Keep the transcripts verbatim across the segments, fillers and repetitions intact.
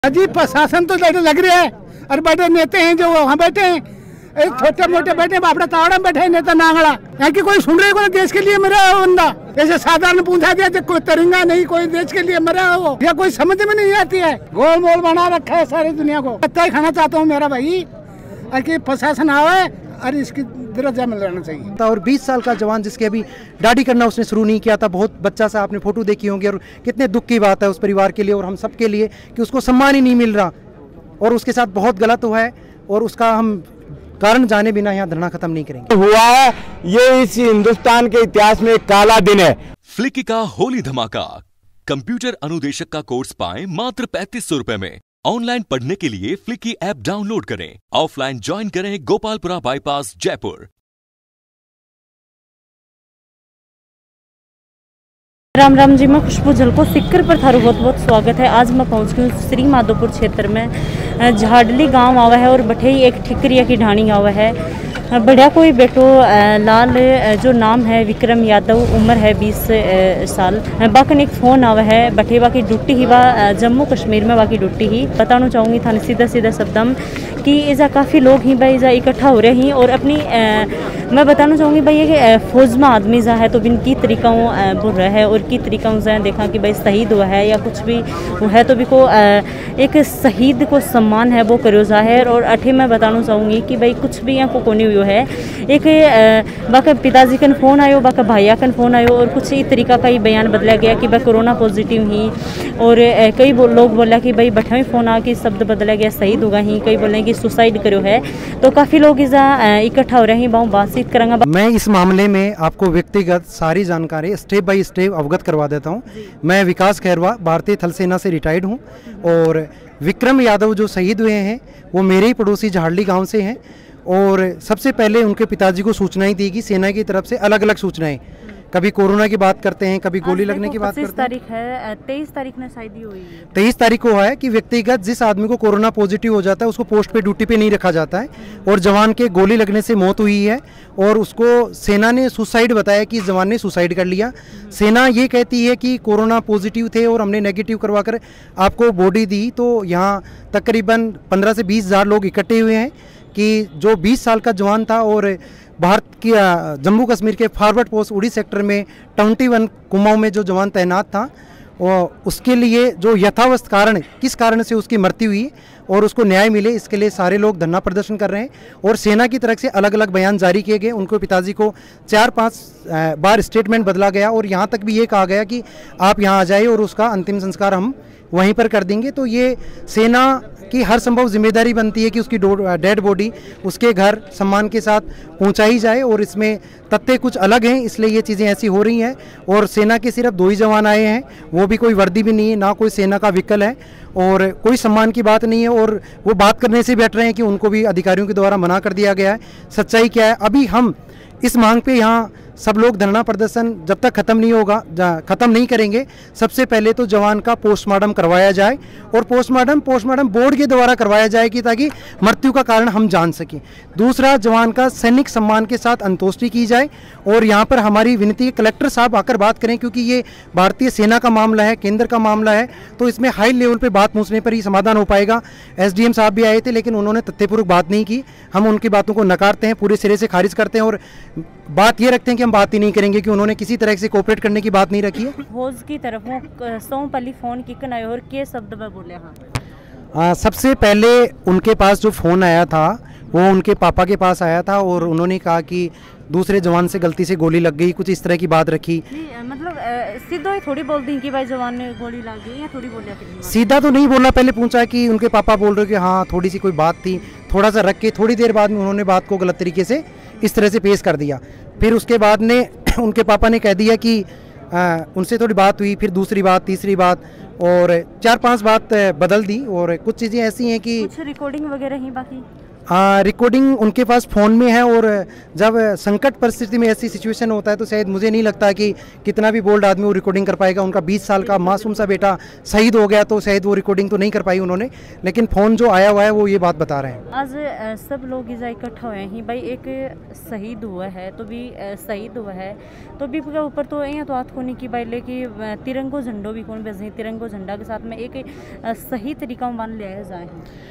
जी प्रशासन तो लग रहा है और बड़े नेता हैं जो वहाँ बैठे हैं, छोटे मोटे बैठे बापड़ा तावड़ा में बैठे नेता नांगड़ा, यहाँ की कोई सुन रहे को देश के लिए मरा है बंदा। ऐसे साधारण पूछा दिया कोई तरिंगा नहीं, कोई देश के लिए मरा है वो, या कोई समझ में नहीं आती है। गोल मोल बना रखा है सारी दुनिया को। पत्ता ही खाना चाहता हूँ मेरा भाई, और कि प्रशासन आवे और इसकी दर्जा में लेना चाहिए। और बीस साल का जवान जिसके अभी दाढ़ी करना उसने शुरू नहीं किया था, बहुत बच्चा सा आपने फोटो देखी होंगी, और कितने दुख की बात है उस परिवार के लिए और हम सब के लिए कि उसको सम्मान ही नहीं मिल रहा और उसके साथ बहुत गलत हुआ है और उसका हम कारण जाने बिना यहाँ धरना खत्म नहीं करेंगे। हुआ है ये इस हिंदुस्तान के इतिहास में एक काला दिन है। फ्लिकी का होली धमाका। कंप्यूटर अनुदेशक का कोर्स पाएं मात्र पैंतीस सौ रुपए में। ऑनलाइन पढ़ने के लिए फ्लिकी ऐप डाउनलोड करें। ऑफलाइन ज्वाइन करें गोपालपुरा बाईपास जयपुर। राम राम जी, मैं खुशबू झलको सिक्कर पर थारू बहुत बहुत स्वागत है। आज मैं पहुंच गई हूँ श्री माधोपुर क्षेत्र में। झाडली गांव आवा है और बठे ही एक ठिकरिया की ढाणी आवा है। बढ़िया कोई बेटो लाल जो नाम है विक्रम यादव, उम्र है बीस साल। बाकन एक फ़ोन आवा है बठे बाकी ड्यूटी ही बा जम्मू कश्मीर में बाकी ड्यूटी ही बताना चाहूँगी थाने सीधा सीधा शब्दम कि इज़ा काफ़ी लोग ही भाई इज़ा इकट्ठा हो रहे हैं और अपनी आ, मैं बताना चाहूँगी भाई ये फौज में आदमी जा है तो बिन की तरीका बोल रहा है और की तरीका से देखा कि भाई शहीद हुआ है या कुछ भी वो है तो भी को आ, एक शहीद को सम्मान है वो करो जाहिर। और अठे मैं बताना चाहूँगी कि भाई कुछ भी यहाँ को कोनी हुई है। एक बाका पिताजी का फ़ोन आयो, बाका भैया का फ़ोन आयो और कुछ इस तरीका का ही बयान बदला गया कि भाई कोरोना पॉजिटिव ही और कई लोग बोला कि भाई बठा फ़ोन आ के शब्द बदला गया शहीद होगा ही, कई बोले कि सुसाइड करो है। तो काफ़ी लोग इस इकट्ठा हो रहे हैं। बहुत बातचीत करेंगे। मैं इस मामले में आपको व्यक्तिगत सारी जानकारी स्टेप बाय स्टेप अवगत करवा देता हूँ। मैं विकास खैरवा भारतीय थल सेना से रिटायर्ड हूँ और विक्रम यादव जो शहीद हुए हैं वो मेरे ही पड़ोसी झाडली गांव से हैं। और सबसे पहले उनके पिताजी को सूचनाएं दी गई सेना की तरफ से, अलग अलग सूचनाएं, कभी कोरोना की बात करते हैं, कभी गोली लगने की बात करते हैं। तारीख है तेईस तारीख में शादी हुई है। तेईस तारीख को है कि व्यक्तिगत जिस आदमी को कोरोना पॉजिटिव हो जाता है उसको पोस्ट पे ड्यूटी पे नहीं रखा जाता है और जवान के गोली लगने से मौत हुई है और उसको सेना ने सुसाइड बताया कि इस जवान ने सुसाइड कर लिया। सेना ये कहती है कि कोरोना पॉजिटिव थे और हमने नेगेटिव करवा कर आपको बॉडी दी। तो यहाँ तकरीबन पंद्रह से बीस हज़ार लोग इकट्ठे हुए हैं कि जो बीस साल का जवान था और भारत की जम्मू कश्मीर के फॉरवर्ड पोस्ट उड़ी सेक्टर में ट्वेंटी वन कुमाऊं में जो जवान तैनात था और उसके लिए जो यथावस्थ कारण किस कारण से उसकी मृत्यु हुई और उसको न्याय मिले, इसके लिए सारे लोग धरना प्रदर्शन कर रहे हैं। और सेना की तरफ से अलग अलग बयान जारी किए गए। उनको पिताजी को चार पांच बार स्टेटमेंट बदला गया और यहाँ तक भी ये कहा गया कि आप यहाँ आ जाइए और उसका अंतिम संस्कार हम वहीं पर कर देंगे। तो ये सेना की हर संभव जिम्मेदारी बनती है कि उसकी डेड बॉडी उसके घर सम्मान के साथ पहुंचाई जाए और इसमें तथ्य कुछ अलग हैं, इसलिए ये चीज़ें ऐसी हो रही हैं। और सेना के सिर्फ दो ही जवान आए हैं, वो भी कोई वर्दी भी नहीं है, ना कोई सेना का व्हीकल है और कोई सम्मान की बात नहीं है। और वो बात करने से बैठ रहे हैं कि उनको भी अधिकारियों के द्वारा मना कर दिया गया है। सच्चाई क्या है, अभी हम इस मांग पे यहाँ सब लोग धरना प्रदर्शन जब तक खत्म नहीं होगा खत्म नहीं करेंगे। सबसे पहले तो जवान का पोस्टमार्टम करवाया जाए और पोस्टमार्टम पोस्टमार्टम बोर्ड के द्वारा करवाया जाए कि ताकि मृत्यु का कारण हम जान सकें। दूसरा, जवान का सैनिक सम्मान के साथ अंत्येष्टि की जाए। और यहाँ पर हमारी विनती है कलेक्टर साहब आकर बात करें, क्योंकि ये भारतीय सेना का मामला है, केंद्र का मामला है, तो इसमें हाई लेवल पर बात पूछने पर ही समाधान हो पाएगा। एस डी एम साहब भी आए थे लेकिन उन्होंने तथ्यपूर्वक बात नहीं की। हम उनकी बातों को नकारते हैं, पूरे सिरे से खारिज करते हैं और बात ये रखते हैं कि हम बात ही नहीं करेंगे कि उन्होंने किसी तरह से कोऑपरेट करने की बात नहीं रखी है। फौज की तरफ सौ पल्ली फोन की कन और के शब्द में बोले। हाँ, सबसे पहले उनके पास जो फ़ोन आया था वो उनके पापा के पास आया था और उन्होंने कहा कि दूसरे जवान से गलती से गोली लग गई, कुछ इस तरह की बात रखी। मतलब सीधा ही थोड़ी बोल दी कि भाई जवान ने गोली लग गई या थोड़ी बोलिया? सीधा तो नहीं बोला, पहले पूछा कि उनके पापा बोल रहे कि हाँ थोड़ी सी कोई बात थी, थोड़ा सा रख के थोड़ी देर बाद में उन्होंने बात को गलत तरीके से इस तरह से पेश कर दिया। फिर उसके बाद ने उनके पापा ने कह दिया कि आ, उनसे थोड़ी बात हुई, फिर दूसरी बात, तीसरी बात और चार पांच बात बदल दी। और कुछ चीज़ें ऐसी हैं कि कुछ रिकॉर्डिंग वगैरह ही बाकी रिकॉर्डिंग उनके पास फ़ोन में है, और जब संकट परिस्थिति में ऐसी सिचुएशन होता है तो शायद मुझे नहीं लगता कि कितना भी बोल्ड आदमी वो रिकॉर्डिंग कर पाएगा। उनका बीस साल का मासूम सा बेटा शहीद हो गया तो शायद वो रिकॉर्डिंग तो नहीं कर पाई उन्होंने, लेकिन फ़ोन जो आया हुआ है वो ये बात बता रहे हैं। आज अ, सब लोग इजा इकट्ठा हुए हैं भाई, एक शहीद हुआ है तो भी अ, शहीद हुआ है तो भी के ऊपर तो यहाँ तो हाथ कोनी की भाई, लेकिन तिरंगो झंडो भी कौन बेच तिरंगो झंडा के साथ में एक अ, सही तरीका में मान लिया जाए।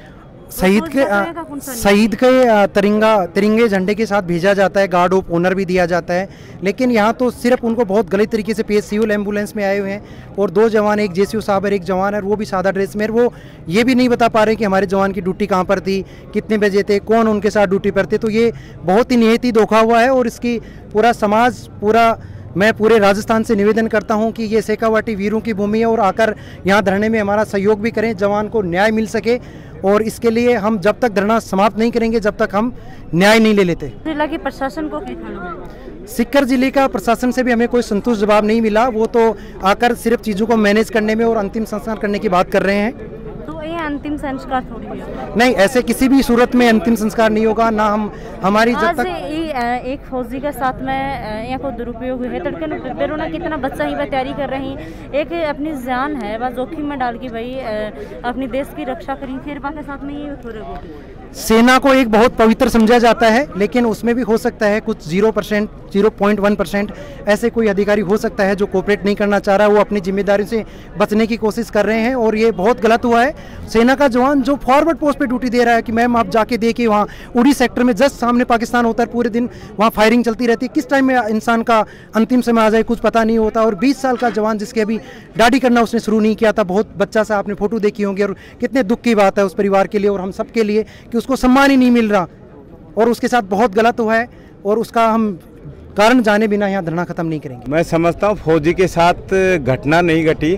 शहीद के शहीद के तिरंगा तिरंगे झंडे के साथ भेजा जाता है, गार्ड ऑफ ऑनर भी दिया जाता है, लेकिन यहाँ तो सिर्फ उनको बहुत गलत तरीके से पेश सिविल एम्बुलेंस में आए हुए हैं, और दो जवान, एक जेसीओ साहब और एक जवान है, वो भी सादा ड्रेस में, वो ये भी नहीं बता पा रहे कि हमारे जवान की ड्यूटी कहाँ पर थी, कितने बजे थे, कौन उनके साथ ड्यूटी पर थे। तो ये बहुत ही नियत ही धोखा हुआ है, और इसकी पूरा समाज पूरा मैं पूरे राजस्थान से निवेदन करता हूं कि ये शेखावाटी वीरों की भूमि है, और आकर यहाँ धरने में हमारा सहयोग भी करें, जवान को न्याय मिल सके, और इसके लिए हम जब तक धरना समाप्त नहीं करेंगे जब तक हम न्याय नहीं ले लेते। जिला के प्रशासन को क्या कहना है? सीकर जिले का प्रशासन से भी हमें कोई संतुष्ट जवाब नहीं मिला, वो तो आकर सिर्फ चीज़ों को मैनेज करने में और अंतिम संस्कार करने की बात कर रहे हैं। तो ये अंतिम संस्कार थोड़ी है। नहीं, ऐसे किसी भी सूरत में अंतिम संस्कार नहीं होगा, ना हम हमारी जब तक एक फौजी का साथ में यहाँ को दुरुपयोग है तड़के बेरोना कितना बच्चा ही वह तैयारी कर रही, एक अपनी जान है वह जोखिम में डाल के भाई अपनी देश की रक्षा करी, फिर के साथ में ये थोड़े बहुत सेना को एक बहुत पवित्र समझा जाता है, लेकिन उसमें भी हो सकता है कुछ zero percent zero point one percent ऐसे कोई अधिकारी हो सकता है जो कोऑपरेट नहीं करना चाह रहा है, वो अपनी जिम्मेदारी से बचने की कोशिश कर रहे हैं, और ये बहुत गलत हुआ है। सेना का जवान जो फॉरवर्ड पोस्ट पे ड्यूटी दे रहा है कि मैम आप जाके देखिए वहाँ उड़ी सेक्टर में जस्ट सामने पाकिस्तान होता है, पूरे दिन वहाँ फायरिंग चलती रहती है, किस टाइम में इंसान का अंतिम समय आ जाए कुछ पता नहीं होता। और बीस साल का जवान जिसके अभी दाढ़ी करना उसने शुरू नहीं किया था, बहुत बच्चा सा आपने फोटो देखी होंगी, और कितने दुख की बात है उस परिवार के लिए और हम सब के लिए कि उसको सम्मान ही नहीं मिल रहा, और उसके साथ बहुत गलत हुआ है, और उसका हम कारण जाने बिना यहाँ धरना खत्म नहीं करेंगे। मैं समझता हूँ फौजी के साथ घटना नहीं घटी,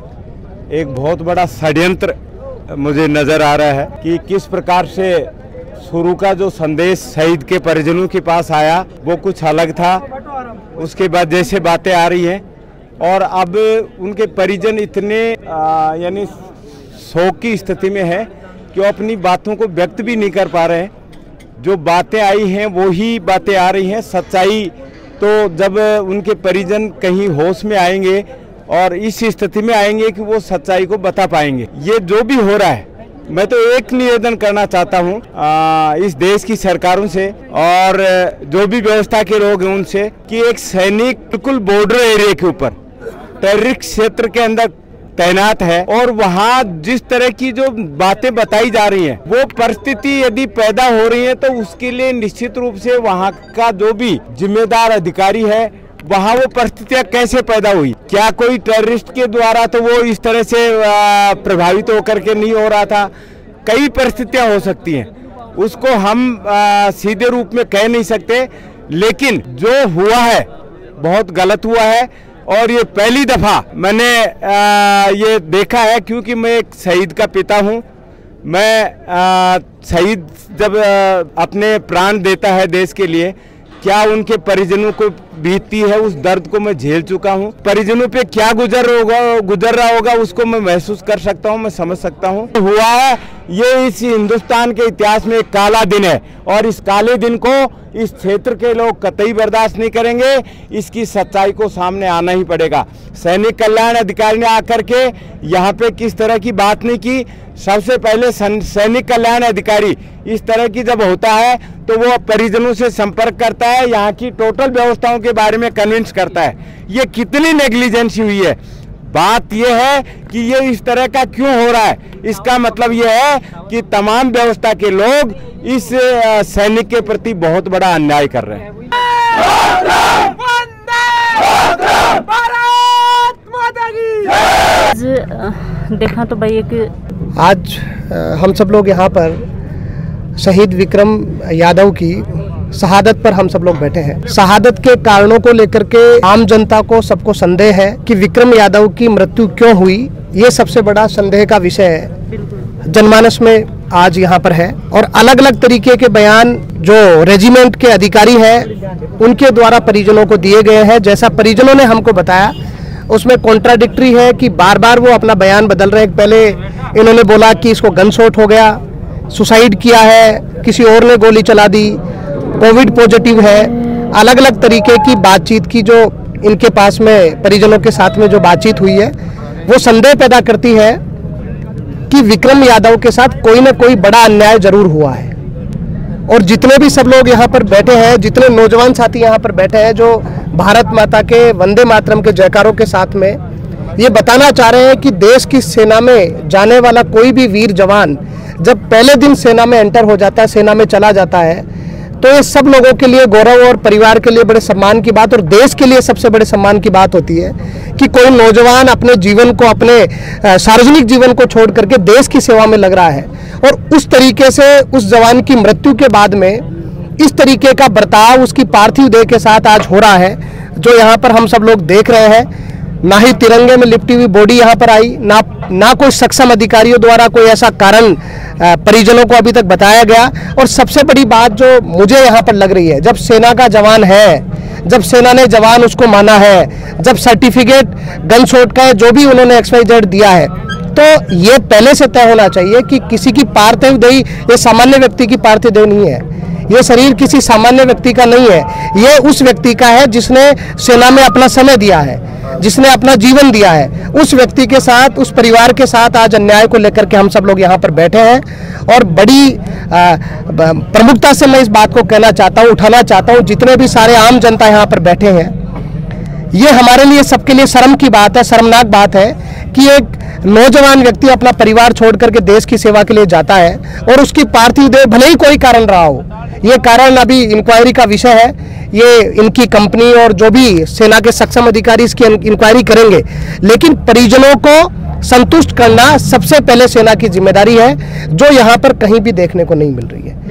एक बहुत बड़ा षड्यंत्र मुझे नज़र आ रहा है कि किस प्रकार से शुरू का जो संदेश शहीद के परिजनों के पास आया वो कुछ अलग था, उसके बाद जैसे बातें आ रही हैं, और अब उनके परिजन इतने यानी शोक की स्थिति में है कि वो अपनी बातों को व्यक्त भी नहीं कर पा रहे हैं। जो बातें आई हैं वो ही बातें आ रही हैं, सच्चाई तो जब उनके परिजन कहीं होश में आएंगे और इस स्थिति में आएंगे कि वो सच्चाई को बता पाएंगे। ये जो भी हो रहा है, मैं तो एक निवेदन करना चाहता हूँ इस देश की सरकारों से और जो भी व्यवस्था के लोग हैं उनसे कि एक सैनिक बिल्कुल बॉर्डर एरिया के ऊपर टेररिस्ट क्षेत्र के अंदर तैनात है, और वहाँ जिस तरह की जो बातें बताई जा रही हैं वो परिस्थिति यदि पैदा हो रही है तो उसके लिए निश्चित रूप से वहाँ का जो भी जिम्मेदार अधिकारी है वहाँ वो परिस्थितियाँ कैसे पैदा हुई, क्या कोई टेररिस्ट के द्वारा तो वो इस तरह से प्रभावित होकर के नहीं हो रहा था, कई परिस्थितियाँ हो सकती हैं, उसको हम आ, सीधे रूप में कह नहीं सकते, लेकिन जो हुआ है बहुत गलत हुआ है। और ये पहली दफ़ा मैंने आ, ये देखा है क्योंकि मैं एक शहीद का पिता हूँ। मैं आ, शहीद जब आ, अपने प्राण देता है देश के लिए, क्या उनके परिजनों को बीतती है उस दर्द को मैं झेल चुका हूँ, परिजनों पे क्या गुजर होगा गुजर रहा होगा उसको मैं महसूस कर सकता हूँ, मैं समझ सकता हूँ। हुआ है ये इस हिंदुस्तान के इतिहास में एक काला दिन है, और इस काले दिन को इस क्षेत्र के लोग कतई बर्दाश्त नहीं करेंगे, इसकी सच्चाई को सामने आना ही पड़ेगा। सैनिक कल्याण अधिकारी ने आकर के यहाँ पे किस तरह की बात नहीं की, सबसे पहले सैनिक कल्याण अधिकारी इस तरह की जब होता है तो वो परिजनों से संपर्क करता है, यहाँ की टोटल व्यवस्थाओं के बारे में कन्विंस करता है। ये कितनी नेग्लिजेंसी हुई है। बात यह है कि ये इस तरह का क्यों हो रहा है, इसका मतलब ये है कि तमाम व्यवस्था के लोग इस सैनिक के प्रति बहुत बड़ा अन्याय कर रहे हैं। आज देखा तो भाई एक आज हम सब लोग यहाँ पर शहीद विक्रम यादव की शहादत पर हम सब लोग बैठे हैं। शहादत के कारणों को लेकर के आम जनता को सबको संदेह है कि विक्रम यादव की मृत्यु क्यों हुई, ये सबसे बड़ा संदेह का विषय है, जनमानस में आज यहाँ पर है। और अलग अलग तरीके के बयान जो रेजिमेंट के अधिकारी हैं उनके द्वारा परिजनों को दिए गए हैं, जैसा परिजनों ने हमको बताया उसमें कॉन्ट्राडिक्टरी है कि बार बार वो अपना बयान बदल रहे हैं। पहले इन्होंने बोला कि इसको गन शॉट हो गया, सुसाइड किया है, किसी और ने गोली चला दी, कोविड पॉजिटिव है, अलग अलग तरीके की बातचीत की जो इनके पास में परिजनों के साथ में जो बातचीत हुई है वो संदेह पैदा करती है कि विक्रम यादव के साथ कोई ना कोई बड़ा अन्याय जरूर हुआ है। और जितने भी सब लोग यहाँ पर बैठे हैं, जितने नौजवान साथी यहाँ पर बैठे हैं जो भारत माता के वंदे मातरम के जयकारों के साथ में ये बताना चाह रहे हैं कि देश की सेना में जाने वाला कोई भी वीर जवान जब पहले दिन सेना में एंटर हो जाता है, सेना में चला जाता है, तो ये सब लोगों के लिए गौरव और परिवार के लिए बड़े सम्मान की बात और देश के लिए सबसे बड़े सम्मान की बात होती है कि कोई नौजवान अपने जीवन को, अपने सार्वजनिक जीवन को छोड़ करके देश की सेवा में लग रहा है। और उस तरीके से उस जवान की मृत्यु के बाद में इस तरीके का बर्ताव उसकी पार्थिव देह के साथ आज हो रहा है, जो यहाँ पर हम सब लोग देख रहे हैं। ना ही तिरंगे में लिपटी हुई बॉडी यहाँ पर आई, ना ना कोई सक्षम अधिकारियों द्वारा कोई ऐसा कारण परिजनों को अभी तक बताया गया। और सबसे बड़ी बात जो मुझे यहाँ पर लग रही है, जब सेना का जवान है, जब सेना ने जवान उसको माना है, जब सर्टिफिकेट गन शॉट का जो भी उन्होंने एक्स वाई जेड दिया है, तो ये पहले से तय होना चाहिए कि किसी की पार्थिव देह ये सामान्य व्यक्ति की पार्थिव देह नहीं है, ये शरीर किसी सामान्य व्यक्ति का नहीं है, ये उस व्यक्ति का है जिसने सेना में अपना समय दिया है, जिसने अपना जीवन दिया है। उस व्यक्ति के साथ, उस परिवार के साथ आज अन्याय को लेकर के हम सब लोग यहाँ पर बैठे हैं। और बड़ी आ, प्रमुखता से मैं इस बात को कहना चाहता हूँ, उठाना चाहता हूँ, जितने भी सारे आम जनता यहाँ पर बैठे हैं, ये हमारे लिए, सबके लिए शर्म की बात है, शर्मनाक बात है कि एक नौजवान व्यक्ति अपना परिवार छोड़ करके देश की सेवा के लिए जाता है और उसकी पार्थिव देह, भले ही कोई कारण रहा हो, ये कारण अभी इंक्वायरी का विषय है, ये इनकी कंपनी और जो भी सेना के सक्षम अधिकारी इसकी इंक्वायरी करेंगे, लेकिन परिजनों को संतुष्ट करना सबसे पहले सेना की जिम्मेदारी है, जो यहाँ पर कहीं भी देखने को नहीं मिल रही है।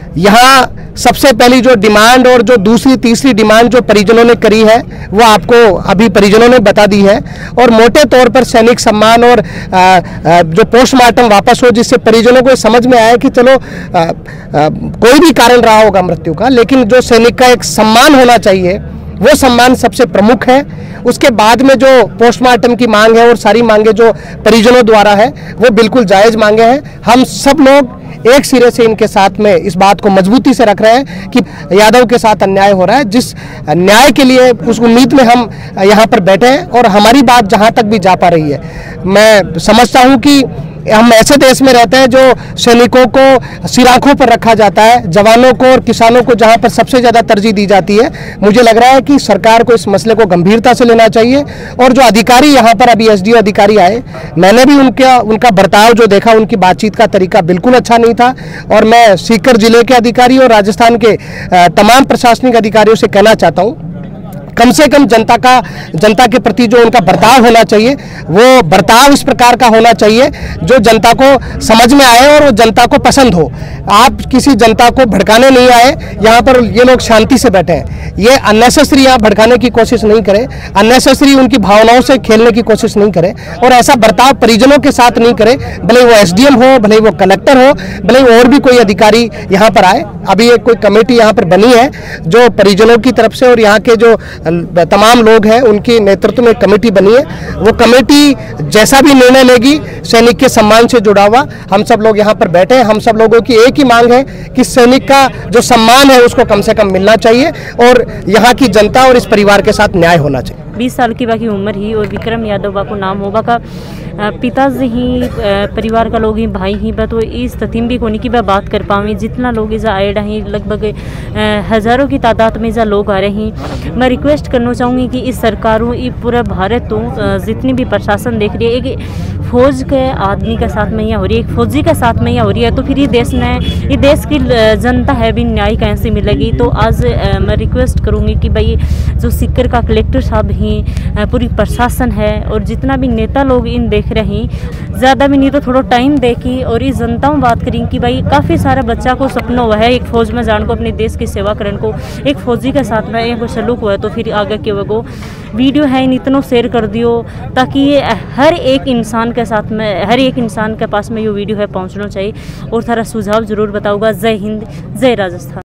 यहाँ सबसे पहली जो डिमांड और जो दूसरी तीसरी डिमांड जो परिजनों ने करी है वो आपको अभी परिजनों ने बता दी है। और मोटे तौर पर सैनिक सम्मान और आ, आ, जो पोस्टमार्टम वापस हो, जिससे परिजनों को समझ में आए कि चलो आ, आ, कोई भी कारण रहा होगा मृत्यु का, लेकिन जो सैनिक का एक सम्मान होना चाहिए वो सम्मान सबसे प्रमुख है। उसके बाद में जो पोस्टमार्टम की मांग है और सारी मांगे जो परिजनों द्वारा है वो बिल्कुल जायज़ मांगे हैं। हम सब लोग एक सिरे से इनके साथ में इस बात को मजबूती से रख रहे हैं कि यादव के साथ अन्याय हो रहा है, जिस न्याय के लिए उस उम्मीद में हम यहाँ पर बैठे हैं और हमारी बात जहाँ तक भी जा पा रही है। मैं समझता हूँ कि हम ऐसे देश में रहते हैं जो सैनिकों को सिराखों पर रखा जाता है, जवानों को और किसानों को जहां पर सबसे ज़्यादा तरजीह दी जाती है। मुझे लग रहा है कि सरकार को इस मसले को गंभीरता से लेना चाहिए। और जो अधिकारी यहाँ पर अभी एस डी ओ अधिकारी आए, मैंने भी उनका उनका बर्ताव जो देखा, उनकी बातचीत का तरीका बिल्कुल अच्छा नहीं था। और मैं सीकर जिले के अधिकारी और राजस्थान के तमाम प्रशासनिक अधिकारियों से कहना चाहता हूँ, कम से कम जनता का जनता के प्रति जो उनका बर्ताव होना चाहिए वो बर्ताव इस प्रकार का होना चाहिए जो जनता को समझ में आए और वो जनता को पसंद हो। आप किसी जनता को भड़काने नहीं आए, यहाँ पर ये लोग शांति से बैठे हैं। ये अननेसेसरी यहाँ भड़काने की कोशिश नहीं करें, अननेसेसरी उनकी भावनाओं से खेलने की कोशिश नहीं करें और ऐसा बर्ताव परिजनों के साथ नहीं करें, भले वो एस डी एम हो, भले वो कलेक्टर हो, भले और भी कोई अधिकारी यहाँ पर आए। अभी एक कोई कमेटी यहाँ पर बनी है जो परिजनों की तरफ से और यहाँ के जो तमाम लोग हैं उनके नेतृत्व में कमेटी बनी है। वो कमेटी जैसा भी निर्णय लेगी सैनिक के सम्मान से जुड़ा हुआ, हम सब लोग यहाँ पर बैठे हैं। हम सब लोगों की एक ही मांग है कि सैनिक का जो सम्मान है उसको कम से कम मिलना चाहिए और यहाँ की जनता और इस परिवार के साथ न्याय होना चाहिए। बीस साल की बाकी उम्र ही और विक्रम यादव बा को नाम होगा का पिताजी ही परिवार का लोग ही भाई ही बा, तो इस तथीम भी कोनी की बा बात कर पावी। जितना लोग इजा आए रहे, लगभग हज़ारों की तादाद में इजा लोग आ रहे हैं। मैं रिक्वेस्ट करना चाहूँगी कि इस सरकारों ये पूरा भारत तो जितनी भी प्रशासन देख रही है, एक फौज के आदमी के साथ में यहाँ हो रही है, एक फौजी के साथ में यहाँ हो रही है, तो फिर ये देश ने ये देश की जनता है भी न्याय कैसे मिलेगी। तो आज मैं रिक्वेस्ट करूँगी कि भाई जो सीकर का कलेक्टर साहब ही, पूरी प्रशासन है और जितना भी नेता लोग इन देख रहे हैं, ज़्यादा भी नहीं तो थोड़ा टाइम देखी और इस जनता में बात करें कि भाई काफ़ी सारा बच्चा को सपना हुआ है एक फौज में जान को, अपने देश की सेवा करने को, एक फौजी के साथ में एक सलूक हुआ है, तो फिर आगे के वो वीडियो है इन इतनों शेयर कर दियो ताकि ये हर एक इंसान के साथ में, हर एक इंसान के पास में ये वीडियो है पहुँचना चाहिए। और सारा सुझाव जरूर बताऊँगा। जय हिंद, जय राजस्थान।